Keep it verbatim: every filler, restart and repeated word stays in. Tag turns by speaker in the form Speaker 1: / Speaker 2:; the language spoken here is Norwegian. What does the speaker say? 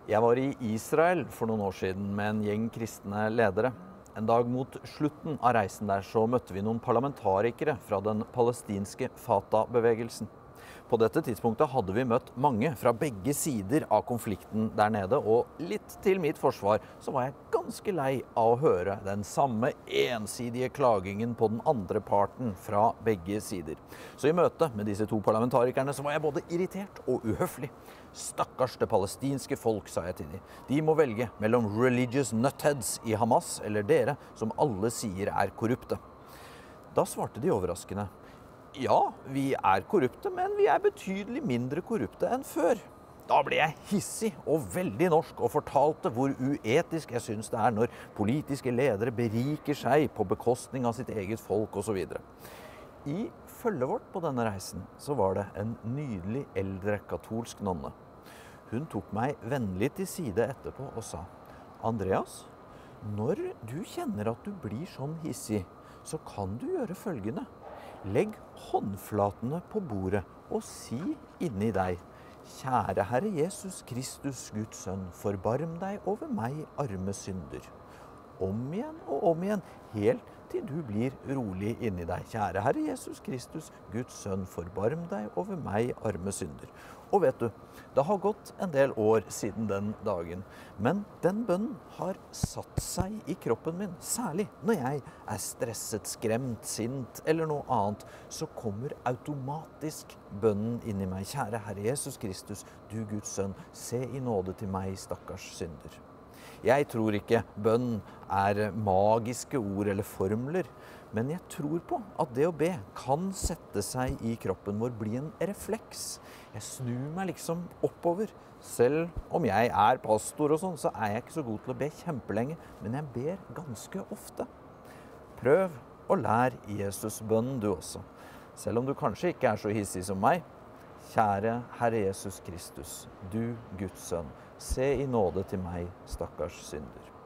Speaker 1: Jeg var i Israel for noen år siden med en gjeng kristne ledere. En dag mot slutten av reisen der så møtte vi noen parlamentarikere fra den palestinske Fatah-bevegelsen. På dette tidspunktet hadde vi møtt mange fra begge sider av konflikten der nede, og litt til mitt forsvar så var jeg ganske lei av å høre den samme ensidige klagingen på den andre parten fra begge sider. Så i møte med disse to parlamentarikerne så var jeg både irritert og uhøflig. Stakkars det palestinske folk, sa jeg til dem. De må velge mellom religious nutheads i Hamas eller dere, som alle sier er korrupte. Da svarte de overraskende: ja, vi er korrupte, men vi er betydelig mindre korrupte enn før. Da ble jeg hissig og veldig norsk og fortalte hvor uetisk jeg synes det er når politiske ledere beriker seg på bekostning av sitt eget folk og så videre. I følget vårt på denne reisen så var det en nydelig eldre katolsk nonne. Hun tok meg vennlig til side etterpå og sa: Andreas, når du kjenner at du blir sånn hissig, så kan du gjøre følgende. Legg håndflatene på bordet og si inni deg: Kjære Herre Jesus Kristus, Guds sønn, forbarm deg over meg, arme synder. Om igjen og om ign, helt til du blir rolig inni deg. Kjære Herre Jesus Kristus, Guds sønn, forbarm deg over meg, arme synder. Og vet du, det har gått en del år siden den dagen, men den bønnen har satt seg i kroppen min. Særlig når jeg er stresset, skremt, sint eller noe annet, så kommer automatisk bønnen inn i meg. Kjære Herre Jesus Kristus, du Guds sønn, se i nåde til meg, stakkars synder. Jeg tror ikke bønn er magiske ord eller formler, men jeg tror på at det å be kan sette seg i kroppen vår, bli en refleks. Jeg snur meg liksom oppover. Selv om jeg er pastor og sånn, så er jeg ikke så god til å be kjempelenge, men jeg ber ganske ofte. Prøv og lær Jesus-bønnen du også. Selv om du kanskje ikke er så hissig som meg. Kjære Herre Jesus Kristus, du Guds sønn, se i nåde til meg, stakkars synder.